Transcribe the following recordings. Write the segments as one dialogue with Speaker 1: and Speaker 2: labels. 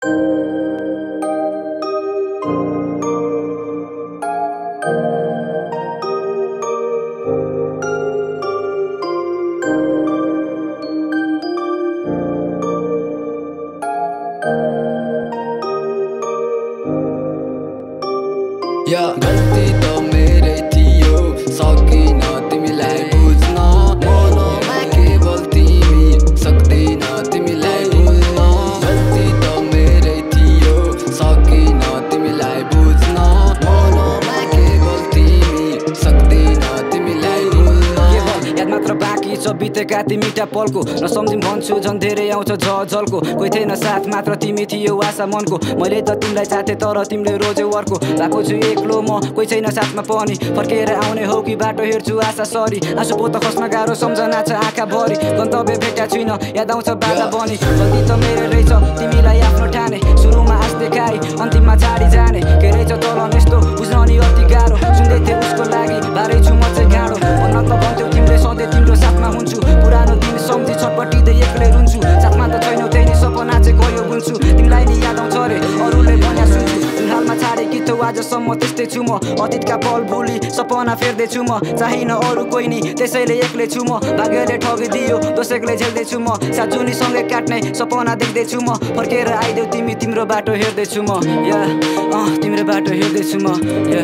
Speaker 1: गल्ती त मेरै थियो सकिन तिमीलाई बुझ्न मनमा केवल तिमी सक्दैन तिमीलाई बुझ्न गल्ती त मेरै थियो सकिन तिमीलाई बुझ्न मनमा केवल तिमी सक्दैन तिमीलाई बुझ्न
Speaker 2: याद मात्र बाँकी छ बितेका ती मिठा पलको नसम्झिम भन्छु झन् धेरै आउँछ झलको कोही थिएन साथ मात्र तिमी थियो आशा मनको मैले त तिमीलाई चाहे तर तिमीले रोज्यौ अर्को भएको छु एक्लो म कोही छैन साथमा पनि फर्केर आउने हो कि बाटो हेर्छु आशा सरी आँसु पोत खस्न गाह्रो सम्झना छ आँखा भरि गन्तव्य भेट्या छुइन याद आउँछ बाधा बनी गल्ती त मेरो रहेछ तिमीलाई आफ्नो ठाने सुरुमा आश देखाई अन्तिममा छाडी जाने के रहेछ तल यस्तो बुझ्न नि अति गाह्रो सुन्दै थिएँ उसको लागि बारै छु म चाहिँ गाँडो भन्न त भन्थ्यौ तिमीले सधैँ तिम्रो साथमा हुन्छु पुरानो दिन सम्झी छटपटिँदै एक्लै रुन्छु साथमा त छैनौ त्यही नै सपना चाहिँ गयो बुन्छु तिमीलाई नि याद आउँछ रे अरूले भन्या सुन्छु जुन हालमा छाडेकी थियौ आजसम्म त्यस्तै छु म अतीतका पल भुली सपना फेर्दैछु म चाहिन अरू कोही नि त्यसैले एक्लै छु म भाग्यले ठगिदियो दोषेकले झेल्दैछु म साजुनी सँगै काट्ने सपना देख्दैछु म फर्केर आइदेऊ तिमी तिम्रो बाटो हेर्दैछु म तिम्रो बाटो हेर्दैछु म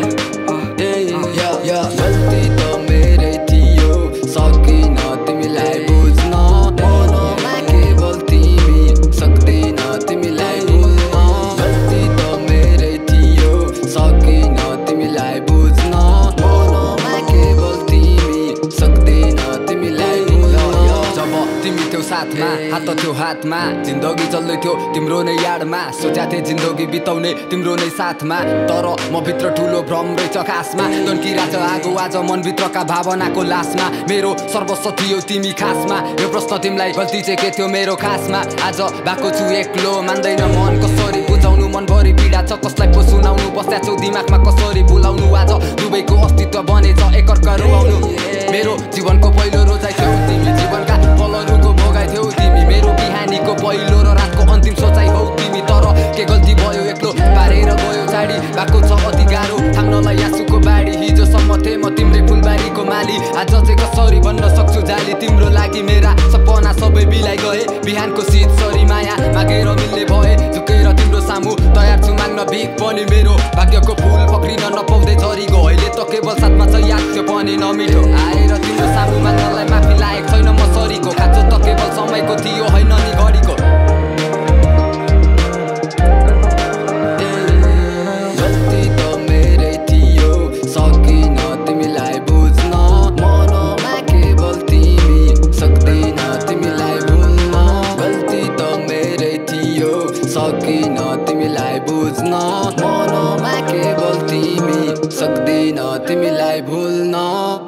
Speaker 1: गल्ती त मेरै थियो सकिन तिमीलाई बुझ्न मनमा केवल तिमी सक्दैन तिमीलाई बुझ्न गल्ती त मेरै थियो सकिन तिमीलाई बुझ्न मनमा केवल तिमी सक्दैन तिमीलाई बुझ्न
Speaker 3: जब तिमी थियो साथमा हात थियो हातमा जिन्दगी चल्दै थियो तिम्रो नै याडमा सोचा थिएँ जिन्दगी बिताउने तिम्रो नै साथमा तर म भित्र ठुलो भ्रम रहेछ खासमा तन्किरहेछ आगो आज मनभित्रका भावनाको लासमा मेरो सर्वस्व थियो तिमी खासमा यो प्रश्न तिमीलाई गल्ती चाहिँ के थियो मेरो खासमा आज भएको छु एक्लो मान्दैन मन कसरी बुझाउनु मनभरि पीडा छ कसलाई पो सुनाउनु बस्या छौ दिमागमा कसरी बोलाउनु आज दुवैको अस्तित्व बनेछ एकअर्का रुवाउनु मेरो जीवनको पहिलो रोजाइ थियौ तिमी जीवनका पलहरूको भोगाइ थियौ तिमी मेरो बिहानीको पहिलो र रातको अन्तिम सोचाइ हौ तिमी तर के गल्ती भयो एक्लो पारेर गयो छाडी भएको छ अति गाह्रो थाम्नलाई आँसुको बाढी हिजोसम्म थिएँ म तिम्रै फुलबारीको माली आज चाहिँ कसरी भन्न सक्छु जाली तिम्रो लागि मेरा सपना सबै बिलाइ गए बिहानको शीत सरी माया मागेर मिल्ने भए झुकेर तिम्रो सामु तयार छु माग्न भिख पनि मेरो भाग्यको फुल पक्रिन नपाउँदै झरीको अहिले त केवल साथमा छ याद थियो पनि नमिठो आएर तिम्रो सामु माग्नलाई माफी लायक छैन म सरीको खाँचो त केवल समयको थियो होइन नि घडीको
Speaker 1: गल्ती त मेरै थियो सकिन तिमीलाई बुझ्न मनमा केवल तिमी सक्दैन तिमीलाई भुल्न गल्ती त मेरै थियो सकिन तिमीलाई बुझ्न मनमा केवल तिमी सक्दैन तिमीलाई भुल्न